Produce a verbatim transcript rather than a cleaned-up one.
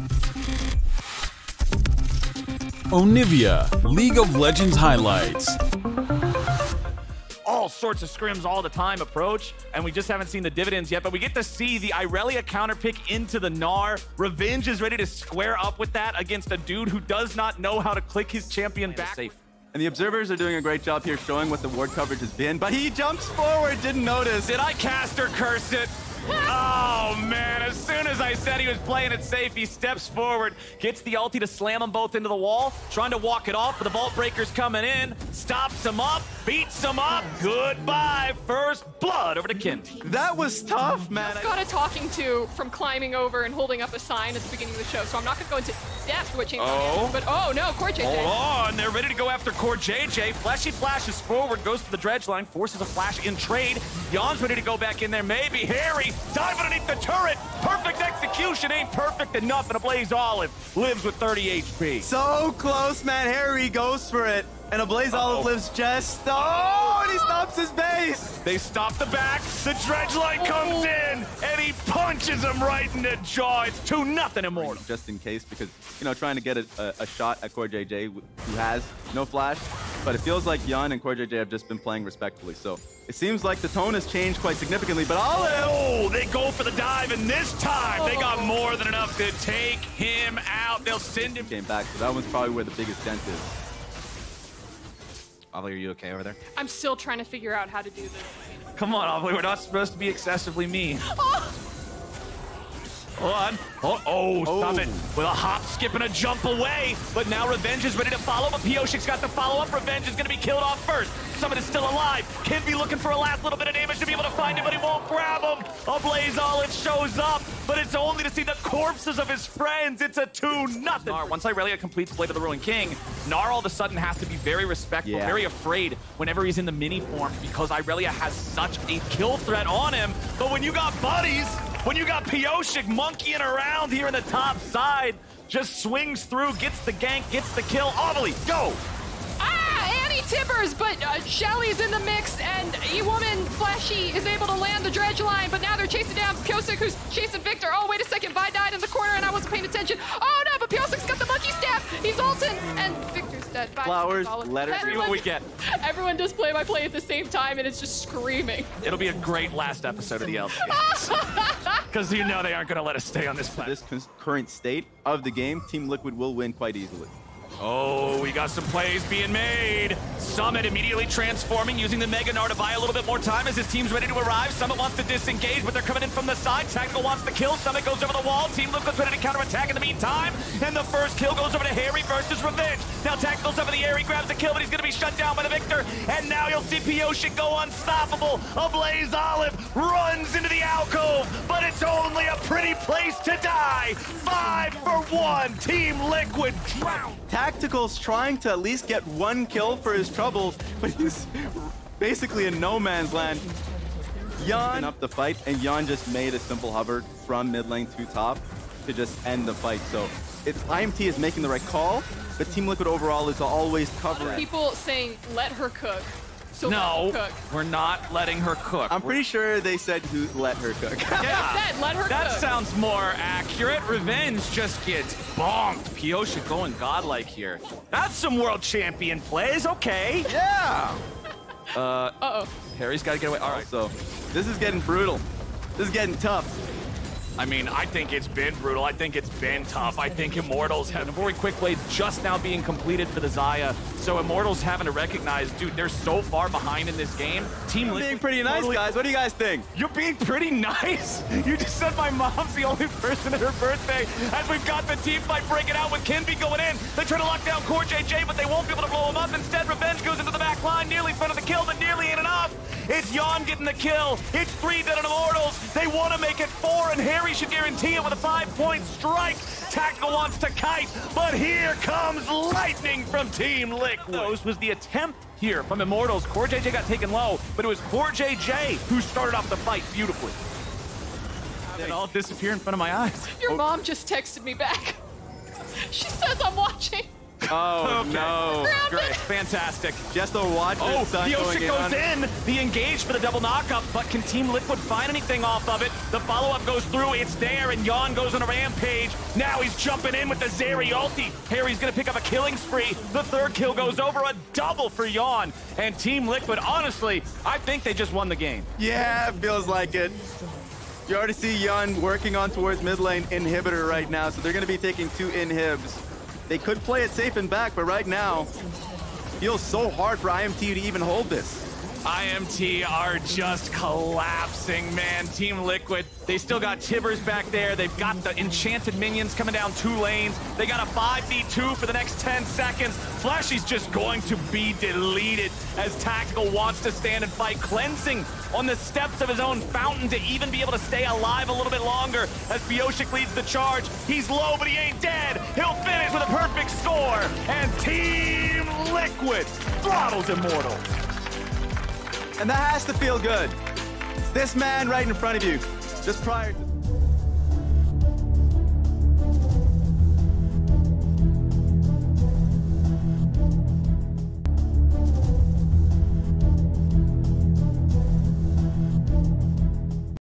Onivia, League of Legends highlights. All sorts of scrims all the time approach, and we just haven't seen the dividends yet, but we get to see the Irelia counter pick into the Gnar. Revenge is ready to square up with that against a dude who does not know how to click his champion back. Safe. And the observers are doing a great job here showing what the ward coverage has been, but he jumps forward, didn't notice. Did I cast or curse it? Oh man, as soon as I said he was playing it safe, he steps forward, gets the ulti to slam them both into the wall, trying to walk it off, but the Vault Breaker's coming in, stops him up, beats him up. Goodbye, first blood over to Kindy. That was tough, man. Just got a talking to from climbing over and holding up a sign at the beginning of the show, so I'm not going to go into depth what changed Oh. on but oh no, Core J J. Hold on, they're ready to go after Core J J. Flashy flashes forward, goes to the dredge line, forces a flash in trade. Yon's ready to go back in there, maybe. Harry, dive underneath the turret. Perfect execution, ain't perfect enough, and a Blaze Olive lives with thirty H P. So close, man. Harry goes for it. And a Blaze Uh-oh. Olive lives just... Oh, and he stops his base. They stop the back, the dredge line comes in, and he punches him right in the jaw. It's two nothing Immortal. Just in case, because, you know, trying to get a, a, a shot at Core J J, who has no flash, but it feels like Yon and Core J J have just been playing respectfully. So it seems like the tone has changed quite significantly, but Olive... Oh, they go for the dive, and this time they got more than enough to take him out. They'll send him... Came back, so that one's probably where the biggest dent is. Ollie, are you okay over there? I'm still trying to figure out how to do this. Come on, Ollie, we're not supposed to be excessively mean. Oh. Hold on. Oh, oh, stop Oh. it. With a hop, skip, and a jump away. But now Revenge is ready to follow, but Pioshik's got the follow-up. Revenge is going to be killed off first. Summit is still alive. Kinby looking for a last little bit of damage to be able to find him, but he won't grab him. A Blaze Olive shows up, but it's only to see the corpses of his friends. It's a two nothing. Once Irelia completes Blade of the Ruined King, Gnar all of a sudden has to be very respectful, Yeah. very afraid whenever he's in the mini form because Irelia has such a kill threat on him. But when you got buddies, when you got Pioshik monkeying around here in the top side, just swings through, gets the gank, gets the kill. Oddly, go! Ah, Annie Tibbers, but uh, Shelly's in the mix, and E-Woman Flashy is able to land the dredge line, but now they're chasing down Pioshik, who's chasing Victor. Oh, wait a second, Vi died in the corner, and I wasn't paying attention. Oh, no, but Pioshik's got the monkey staff. He's ulting, and Victor's dead. Vi Flowers, letters. See what we get. Everyone does play-by-play at the same time, and it's just screaming. It'll be a great last episode of the L C S. Because you know they aren't going to let us stay on this planet. This current state of the game, Team Liquid will win quite easily. Oh, we got some plays being made. Summit immediately transforming, using the Mega Gnar to buy a little bit more time as his team's ready to arrive. Summit wants to disengage, but they're coming in from the side. Tactical wants to kill. Summit goes over the wall. Team Liquid's ready to counterattack in the meantime. And the first kill goes over to Harry versus Revenge. Now Tactical's over the air. He grabs the kill, but he's going to be shut down by the Victor. And now you'll see Pioshik go unstoppable. A Blaze Olive runs into the alcove, but it's only a pretty place to die. Five for one. Team Liquid drowned. Tactical's trying to at least get one kill for his troubles, but he's basically in no man's land. Yon up the fight, and Yon just made a simple hover from mid lane to top to just end the fight. So it's I M T is making the right call, but Team Liquid overall is always covering. People saying, let her cook. So No, let her cook. we're not letting her cook. I'm pretty sure they said who let her cook. Yeah, Said, let her that cook. sounds more accurate. Revenge just gets bonked. Pioshik going godlike here. That's some world champion plays, okay. Yeah. Uh, Uh-oh. Harry's got to get away. All right. So this is getting brutal. This is getting tough. I mean, I think it's been brutal. I think it's been tough. I think Immortals have very quick blades just now being completed for the Xayah. So Immortals having to recognize, dude, they're so far behind in this game. Team You're Liquid being pretty nice, totally- guys. What do you guys think? You're being pretty nice. You just said my mom's the only person at her birthday. As we've got the team fight breaking out with Kinby going in. They try to lock down Core J J, but they won't be able to blow him up. Instead, Revenge goes into the back line, nearly in front of the kill, but nearly ain't enough. It's Yon getting the kill. It's three dead on Immortals. They want to make it four, and Harry should guarantee it with a five-point strike. Tactical wants to kite, but here comes lightning from Team Liquid. This was the attempt here from Immortals. Core J J got taken low, but it was Core J J who started off the fight beautifully. It all disappear in front of my eyes. Your mom just texted me back. She says I'm watching. Oh, Okay. no. Great, fantastic. Just a watch Oh, this sun the going Ocean goes in. in. The engage for the double knockup, but can Team Liquid find anything off of it? The follow-up goes through, it's there, and Yon goes on a rampage. Now he's jumping in with the Zeri ulti. Harry's gonna pick up a killing spree. The third kill goes over, a double for Yon. And Team Liquid, honestly, I think they just won the game. Yeah, feels like it. You already see Yon working on towards mid lane inhibitor right now, so they're going to be taking two inhibs. They could play it safe and back, but right now, feels so hard for I M T to even hold this. I M T are just collapsing, man. Team Liquid, they still got Tibbers back there. They've got the enchanted minions coming down two lanes. They got a five v two for the next ten seconds. Flashy's just going to be deleted as Tactical wants to stand and fight, cleansing on the steps of his own fountain to even be able to stay alive a little bit longer as Bioshik leads the charge. He's low, but he ain't dead. He'll finish with a perfect score. And Team Liquid throttles Immortals. And that has to feel good. It's this man right in front of you, just prior to...